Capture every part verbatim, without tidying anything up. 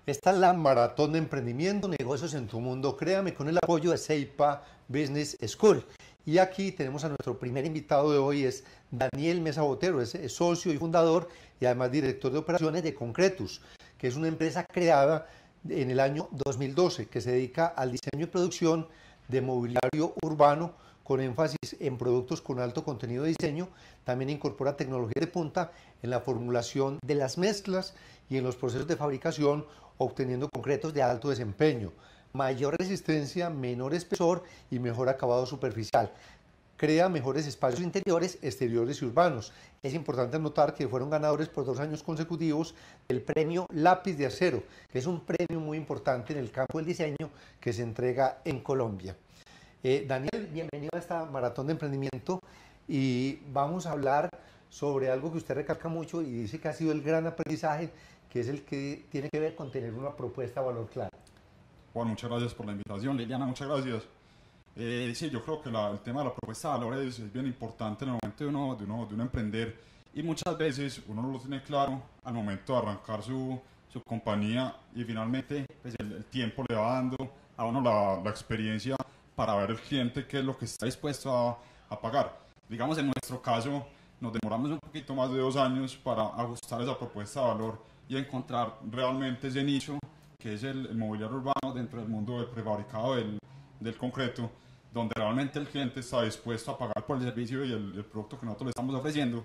Esta es la maratón de emprendimiento, negocios en tu mundo. Créame, con el apoyo de Ceipa Business School. Y aquí tenemos a nuestro primer invitado de hoy, es Daniel Mesa Botero, es, es socio y fundador y además director de operaciones de Concretus, que es una empresa creada en el año dos mil doce que se dedica al diseño y producción de mobiliario urbano con énfasis en productos con alto contenido de diseño. También incorpora tecnología de punta en la formulación de las mezclas y en los procesos de fabricación, obteniendo concretos de alto desempeño, mayor resistencia, menor espesor y mejor acabado superficial. Crea mejores espacios interiores, exteriores y urbanos. Es importante notar que fueron ganadores por dos años consecutivos del premio Lápiz de Acero, que es un premio muy importante en el campo del diseño que se entrega en Colombia. Eh, Daniel, bienvenido a esta maratón de emprendimiento y vamos a hablar sobre algo que usted recalca mucho y dice que ha sido el gran aprendizaje, que es el que tiene que ver con tener una propuesta de valor clara. Juan, muchas gracias por la invitación. Liliana, muchas gracias. Eh, sí, yo creo que la, el tema de la propuesta de valor es, es bien importante en el momento de uno, de, uno, de uno emprender, y muchas veces uno no lo tiene claro al momento de arrancar su, su compañía, y finalmente pues el, el tiempo le va dando a uno la, la experiencia para ver el cliente qué es lo que está dispuesto a, a pagar. Digamos, en nuestro caso nos demoramos un poquito más de dos años para ajustar esa propuesta de valor y encontrar realmente ese nicho que es el, el mobiliario urbano dentro del mundo del prefabricado del, del concreto, donde realmente el cliente está dispuesto a pagar por el servicio y el, el producto que nosotros le estamos ofreciendo,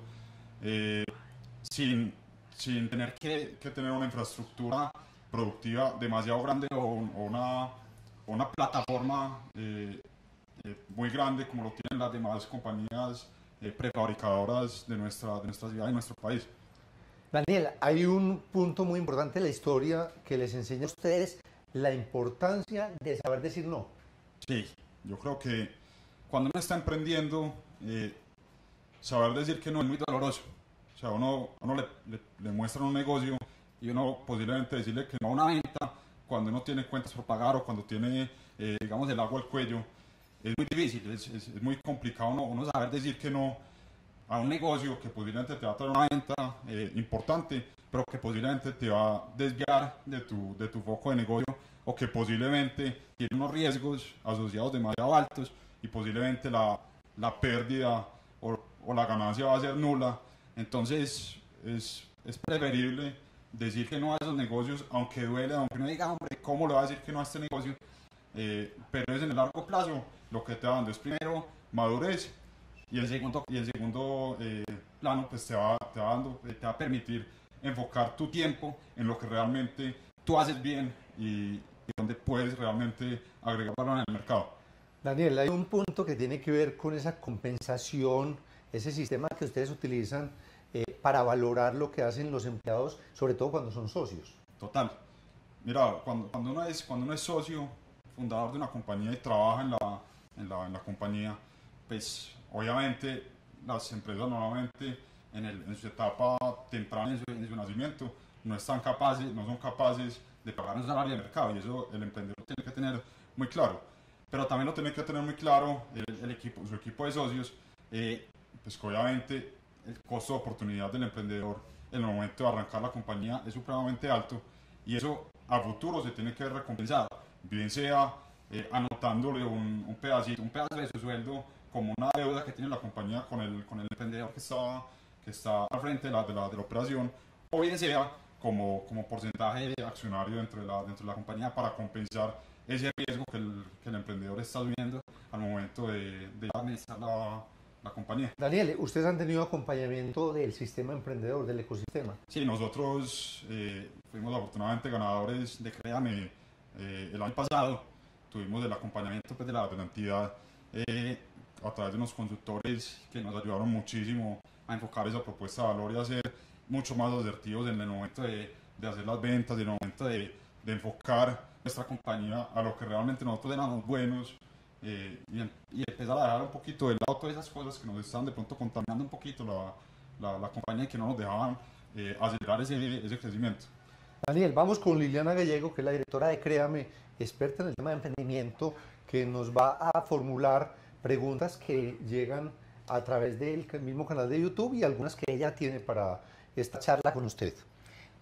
eh, sin, sin tener que, que tener una infraestructura productiva demasiado grande o, o una, una plataforma eh, eh, muy grande como lo tienen las demás compañías eh, prefabricadoras de nuestra, de nuestra ciudad y nuestro país. Daniel, hay un punto muy importante de la historia que les enseña a ustedes, la importancia de saber decir no. Sí, yo creo que cuando uno está emprendiendo, eh, saber decir que no es muy doloroso. O sea, uno, uno le, le, le muestra un negocio y uno posiblemente decirle que no a una venta cuando uno tiene cuentas por pagar o cuando tiene, eh, digamos, el agua al cuello, es muy difícil, es, es, es muy complicado uno, uno saber decir que no a un negocio que posiblemente te va a traer una venta eh, importante, pero que posiblemente te va a desviar de tu, de tu foco de negocio, o que posiblemente tiene unos riesgos asociados demasiado altos y posiblemente la, la pérdida o, o la ganancia va a ser nula. Entonces es, es preferible decir que no a esos negocios, aunque duele, aunque uno diga, hombre, ¿cómo le va a decir que no a este negocio? Eh, pero es en el largo plazo lo que te va dando es primero madurez, y el segundo, y el segundo eh, plano pues te va, te, va dando, te va a permitir enfocar tu tiempo en lo que realmente tú haces bien y, y donde puedes realmente agregar valor en el mercado. Daniel, hay un punto que tiene que ver con esa compensación, ese sistema que ustedes utilizan eh, para valorar lo que hacen los empleados, sobre todo cuando son socios. Total. Mira, cuando, cuando, uno, es, cuando uno es socio, fundador de una compañía y trabaja en la, en la, en la compañía, pues obviamente las empresas normalmente en, el, en su etapa temprana, en su, en su nacimiento, no están capaces, no son capaces de pagar un salario de mercado, y eso el emprendedor tiene que tener muy claro. Pero también lo tiene que tener muy claro el, el equipo, su equipo de socios, eh, pues que obviamente el costo de oportunidad del emprendedor en el momento de arrancar la compañía es supremamente alto, y eso a futuro se tiene que ver recompensado, bien sea eh, anotándole un, un pedacito, un pedazo de su sueldo como una deuda que tiene la compañía con el, con el emprendedor que está, que está al frente de la, de, la, de la operación, o bien sea como, como porcentaje de accionario dentro de, la, dentro de la compañía para compensar ese riesgo que el, que el emprendedor está asumiendo al momento de, de administrar la, la compañía. Daniel, ¿ustedes han tenido acompañamiento del sistema emprendedor, del ecosistema? Sí, nosotros eh, fuimos afortunadamente ganadores de Créame eh, el año pasado. Tuvimos el acompañamiento pues, de, la, de la entidad eh, a través de unos consultores que nos ayudaron muchísimo a enfocar esa propuesta de valor y a ser mucho más asertivos en el momento de, de hacer las ventas, en el momento de, de enfocar nuestra compañía a lo que realmente nosotros éramos buenos, eh, y, y empezar a dejar un poquito de lado todas esas cosas que nos estaban de pronto contaminando un poquito la, la, la compañía y que no nos dejaban eh, acelerar ese, ese crecimiento. Daniel, vamos con Liliana Gallego, que es la directora de Créame, experta en el tema de emprendimiento, que nos va a formular preguntas que llegan a través del mismo canal de YouTube y algunas que ella tiene para esta charla con usted.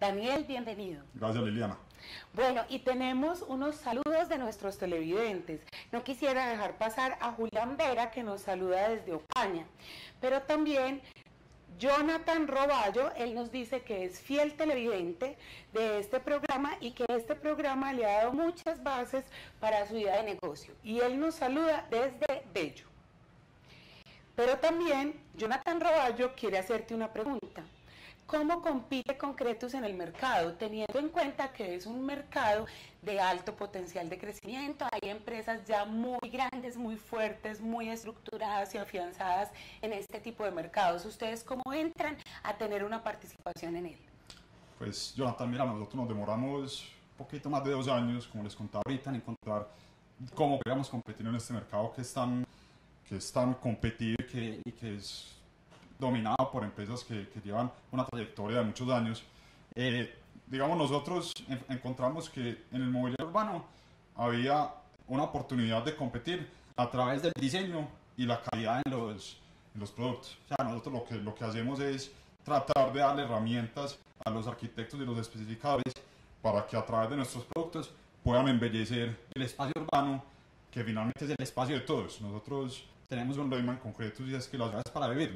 Daniel, bienvenido. Gracias, Liliana. Bueno, y tenemos unos saludos de nuestros televidentes. No quisiera dejar pasar a Julián Vera, que nos saluda desde Ocaña, pero también Jonathan Roballo, él nos dice que es fiel televidente de este programa y que este programa le ha dado muchas bases para su idea de negocio. Y él nos saluda desde Bello. Pero también Jonathan Roballo quiere hacerte una pregunta. ¿Cómo compite Concretus en el mercado, teniendo en cuenta que es un mercado de alto potencial de crecimiento? Hay empresas ya muy grandes, muy fuertes, muy estructuradas y afianzadas en este tipo de mercados. ¿Ustedes cómo entran a tener una participación en él? Pues, Jonathan, mira, nosotros nos demoramos un poquito más de dos años, como les contaba ahorita, en encontrar cómo podíamos competir en este mercado que es tan, que es tan competido y que, y que es dominado por empresas que, que llevan una trayectoria de muchos años. Eh, digamos, nosotros en, encontramos que en el mobiliario urbano había una oportunidad de competir a través del diseño y la calidad en los, en los productos. O sea, nosotros lo que, lo que hacemos es tratar de darle herramientas a los arquitectos y los especificadores para que a través de nuestros productos puedan embellecer el espacio urbano, que finalmente es el espacio de todos. Nosotros tenemos un lema en Concretus y es que la ciudad es para vivirla.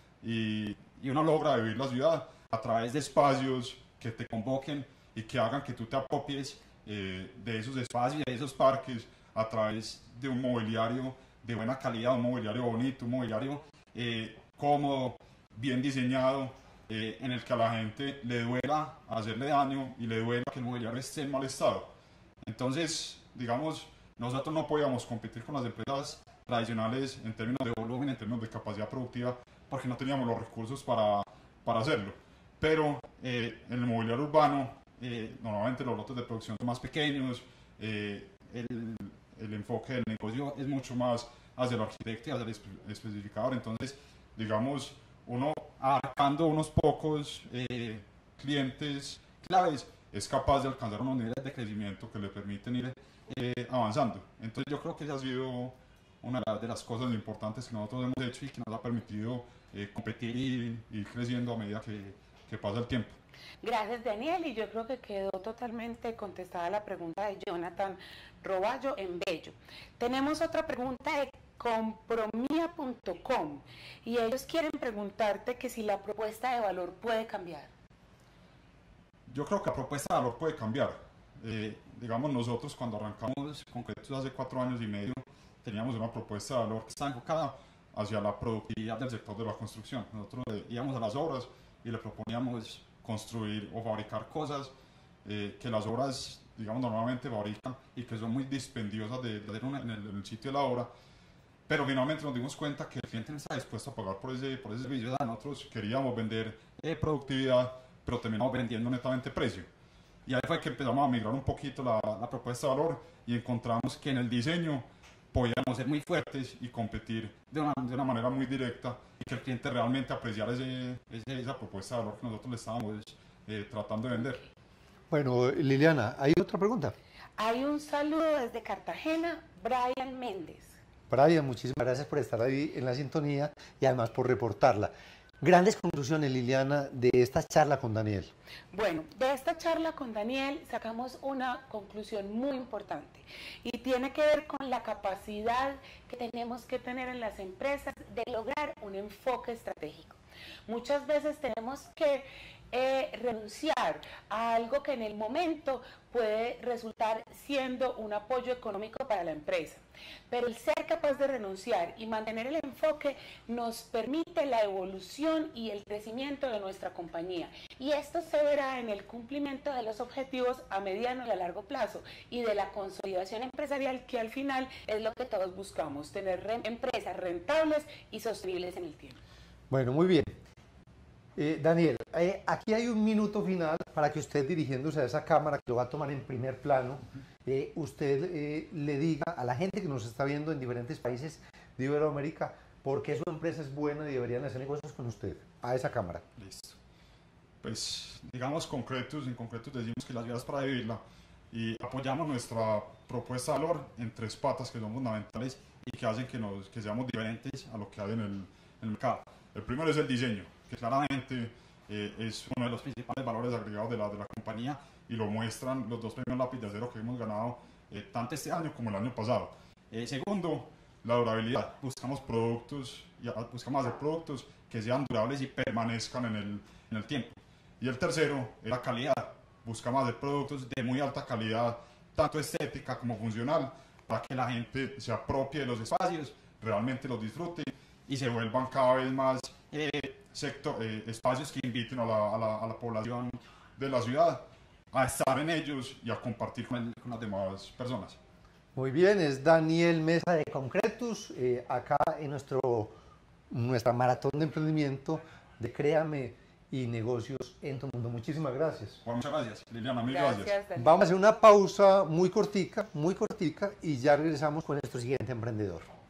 Y, y uno logra vivir la ciudad a través de espacios que te convoquen y que hagan que tú te apropies eh, de esos espacios, de esos parques, a través de un mobiliario de buena calidad, un mobiliario bonito, un mobiliario eh, cómodo, bien diseñado, eh, en el que a la gente le duela hacerle daño y le duela que el mobiliario esté en mal estado. Entonces, digamos, nosotros no podíamos competir con las empresas tradicionales en términos de volumen, en términos de capacidad productiva, porque no teníamos los recursos para, para hacerlo. Pero eh, en el mobiliario urbano, eh, normalmente los lotes de producción son más pequeños, eh, el, el enfoque del negocio es mucho más hacia el arquitecto y hacia el espe- especificador. Entonces, digamos, uno abarcando unos pocos eh, clientes claves es capaz de alcanzar unos niveles de crecimiento que le permiten ir eh, avanzando. Entonces, yo creo que esa ha sido una de las cosas importantes que nosotros hemos hecho y que nos ha permitido eh, competir y ir creciendo a medida que, que pasa el tiempo. Gracias, Daniel, y yo creo que quedó totalmente contestada la pregunta de Jonathan Roballo en Bello. Tenemos otra pregunta de compromia punto com y ellos quieren preguntarte que si la propuesta de valor puede cambiar. Yo creo que la propuesta de valor puede cambiar. Eh, digamos, nosotros cuando arrancamos Concretus hace cuatro años y medio, teníamos una propuesta de valor que estaba enfocada hacia la productividad del sector de la construcción. Nosotros eh, íbamos a las obras y le proponíamos construir o fabricar cosas eh, que las obras, digamos, normalmente fabrican y que son muy dispendiosas de, de hacer una, en, el, en el sitio de la obra, pero finalmente nos dimos cuenta que el cliente no está dispuesto a pagar por ese, por ese servicio. O sea, nosotros queríamos vender eh, productividad, pero terminamos vendiendo netamente precio. Y ahí fue que empezamos a migrar un poquito la, la propuesta de valor y encontramos que en el diseño podíamos ser muy fuertes y competir de una, de una manera muy directa y que el cliente realmente apreciara ese, ese, esa propuesta de valor que nosotros le estábamos eh, tratando de vender. Bueno, Liliana, ¿hay otra pregunta? Hay un saludo desde Cartagena, Brian Méndez. Brian, muchísimas gracias por estar ahí en la sintonía y además por reportarla. Grandes conclusiones, Liliana, de esta charla con Daniel. Bueno, de esta charla con Daniel sacamos una conclusión muy importante y tiene que ver con la capacidad que tenemos que tener en las empresas de lograr un enfoque estratégico. Muchas veces tenemos que eh, renunciar a algo que en el momento puede resultar siendo un apoyo económico para la empresa. Pero el ser capaz de renunciar y mantener el enfoque nos permite la evolución y el crecimiento de nuestra compañía. Y esto se verá en el cumplimiento de los objetivos a mediano y a largo plazo y de la consolidación empresarial, que al final es lo que todos buscamos, tener re- empresas rentables y sostenibles en el tiempo. Bueno, muy bien. Eh, Daniel, eh, aquí hay un minuto final para que usted, dirigiéndose a esa cámara que lo va a tomar en primer plano, eh, usted eh, le diga a la gente que nos está viendo en diferentes países de Iberoamérica por qué su empresa es buena y deberían hacer negocios con usted, a esa cámara. Listo. Pues, digamos, Concretus, en Concretus decimos que la ciudad es para vivirla y apoyamos nuestra propuesta de valor en tres patas que son fundamentales y que hacen que, nos, que seamos diferentes a lo que hay en el, en el mercado. El primero es el diseño, que claramente eh, es uno de los principales valores agregados de la, de la compañía y lo muestran los dos premios Lápiz de Acero que hemos ganado eh, tanto este año como el año pasado. Eh, segundo, la durabilidad. Buscamos productos, y buscamos hacer productos que sean durables y permanezcan en el, en el tiempo. Y el tercero es la calidad. Buscamos hacer productos de muy alta calidad, tanto estética como funcional, para que la gente se apropie de los espacios, realmente los disfrute y se vuelvan cada vez más eh, sector, eh, espacios que inviten a la, a, la, a la población de la ciudad a estar en ellos y a compartir con, el, con las demás personas. Muy bien, es Daniel Mesa de Concretus, eh, acá en nuestro, nuestra maratón de emprendimiento de Créame y Negocios en tu Mundo. Muchísimas gracias. Bueno, muchas gracias, Liliana, mil Gracias, gracias. Daniel. Vamos a hacer una pausa muy cortica, muy cortica y ya regresamos con nuestro siguiente emprendedor.